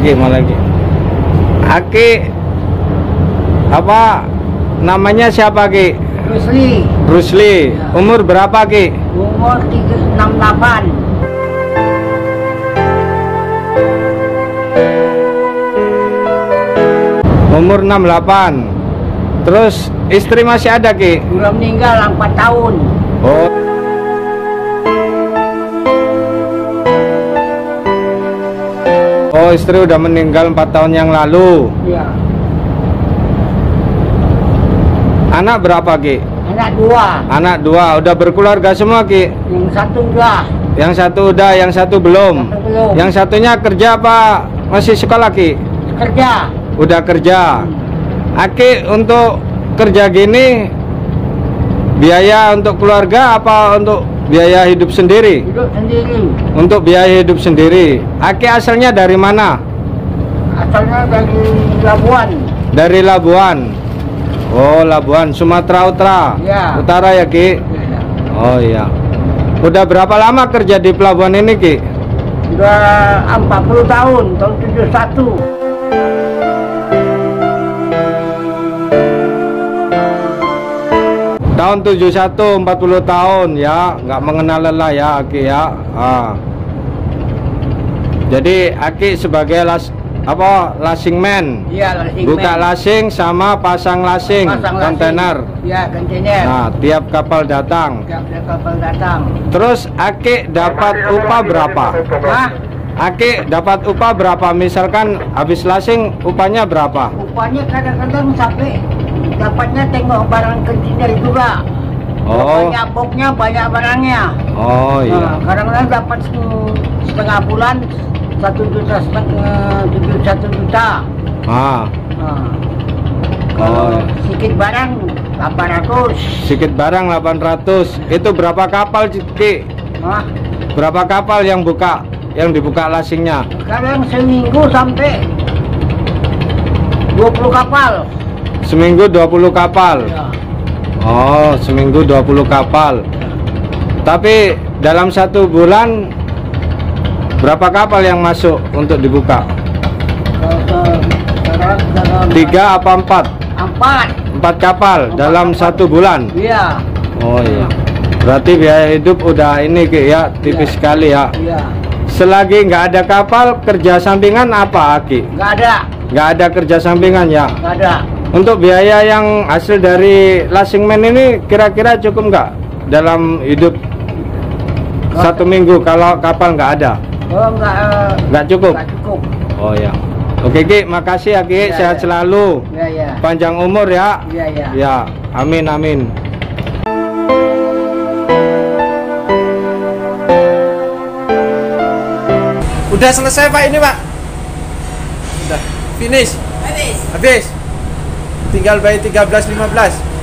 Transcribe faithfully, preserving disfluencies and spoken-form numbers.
lagi, mau lagi. Aki apa namanya siapa Ki? Bruce Lee. Bruce Lee. Ya. Umur berapa Ki? Umur tiga enam delapan. Umur enam delapan. Terus istri masih ada Ki? Udah meninggal empat tahun. Oh. Oh, istri udah meninggal empat tahun yang lalu. Iya. Anak berapa Ki? Anak dua. Anak dua. Udah berkeluarga semua Ki? Yang satu udah. Yang satu udah, yang satu belum. Satu belum. Yang satunya kerja apa masih sekolah Ki? Kerja. Udah kerja. Aki untuk kerja gini biaya untuk keluarga apa untuk biaya hidup sendiri? Hidup sendiri. Untuk biaya hidup sendiri. Aki asalnya dari mana? Asalnya dari Labuan. Dari Labuan. Oh, Labuan, Sumatera Utara. Ya. Utara ya Ki? Ya. Oh iya. Udah berapa lama kerja di pelabuhan ini Ki? Sudah empat puluh tahun, tahun tujuh puluh satu. Tahun tujuh puluh satu, empat puluh tahun ya, nggak mengenal lelah ya Aki ya. Ah. Jadi Aki sebagai las apa lasing man, Iya, lasing buka man. lasing sama pasang lasing, Pasang kontainer. Iya, kontainer. Nah, tiap kapal datang. Tiap kapal datang. Terus Aki dapat upah berapa? Hah? Aki dapat upah berapa? Misalkan habis lasing upahnya berapa? Upahnya kadang-kadang sampai dapatnya tengok barang kontainer juga. Oh. Banyak boxnya, banyak barangnya. Oh iya. Nah, kadang-kadang dapat setengah bulan satu juta setengah, tujuh satu juta. Ah. Nah, kalau Oh. sedikit barang delapan ratus. Sedikit barang delapan ratus. Itu berapa kapal Ki? Nah, Berapa kapal yang buka, yang dibuka lasingnya? kadang seminggu sampai dua puluh kapal. Seminggu dua puluh kapal. Ya. Oh, seminggu dua puluh kapal. Tapi dalam satu bulan berapa kapal yang masuk untuk dibuka? Tiga apa empat? Empat. Empat kapal dalam satu bulan. Iya. Oh iya. Berarti biaya hidup udah ini Ki ya, tipis Iya. sekali ya. Iya. Selagi nggak ada kapal, kerja sampingan apa Ki? Nggak ada. Nggak ada kerja sampingan ya? Nggak ada. Untuk biaya yang hasil dari lasing man ini kira-kira cukup nggak dalam hidup satu minggu kalau kapal nggak ada? Oh, nggak. eh, Nggak cukup? Nggak cukup. Oh ya. Oke Ki, makasih ya Ki, Ya, sehat ya. selalu, Iya, iya. panjang umur ya. Iya, iya. Ya, amin amin. Udah selesai Pak ini Pak. Udah finish. Habis. Habis. Tinggal bayar tiga belas lima belas.